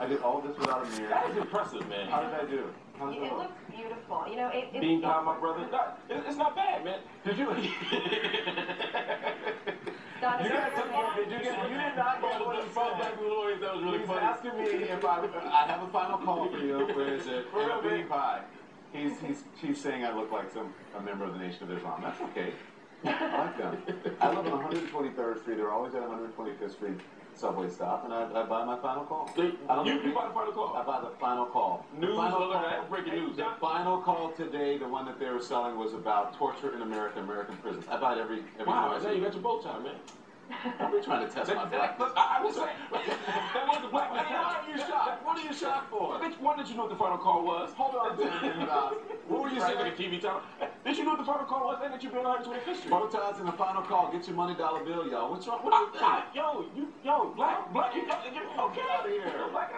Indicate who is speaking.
Speaker 1: did all this without a mirror.
Speaker 2: That is impressive, man.
Speaker 1: How did I do? How did
Speaker 3: It looks beautiful. You know, it's
Speaker 2: being down, my brother. It's not bad, man.
Speaker 1: Did you?
Speaker 3: Did
Speaker 1: You did not get what he said.
Speaker 2: That was really
Speaker 1: He's
Speaker 2: funny.
Speaker 1: asking me if I have a final call for you. Where is it?
Speaker 2: For real,
Speaker 1: And a bean
Speaker 2: man.
Speaker 1: pie. She's saying I look like a member of the Nation of Islam. That's okay. I like them. I live on 123rd Street. They're always at 125th Street subway stop, and I buy my final call.
Speaker 2: You buy the final call?
Speaker 1: I buy the final call.
Speaker 2: News
Speaker 1: final
Speaker 2: alert,
Speaker 1: call,
Speaker 2: that's breaking news.
Speaker 1: The final call today, the one that they were selling, was about torture in American prisons. I buy it every
Speaker 2: Wow,
Speaker 1: time I
Speaker 2: now
Speaker 1: see
Speaker 2: you
Speaker 1: it.
Speaker 2: got your bow tie, man.
Speaker 1: I've been trying to test my blackness.
Speaker 2: I was saying, that was the black man.
Speaker 1: Why are you shocked? What are you shocked for?
Speaker 2: Bitch, why didn't you know what the final call was?
Speaker 1: Hold on,
Speaker 2: What were you saying like a TV channel? Did you know what the final call was? And that you been on 125th Street?
Speaker 1: Bow ties and the final call. Get your $money bill, y'all. What's wrong? What do you think?
Speaker 2: Yo, black, you okay?
Speaker 1: Get out of here.
Speaker 2: Black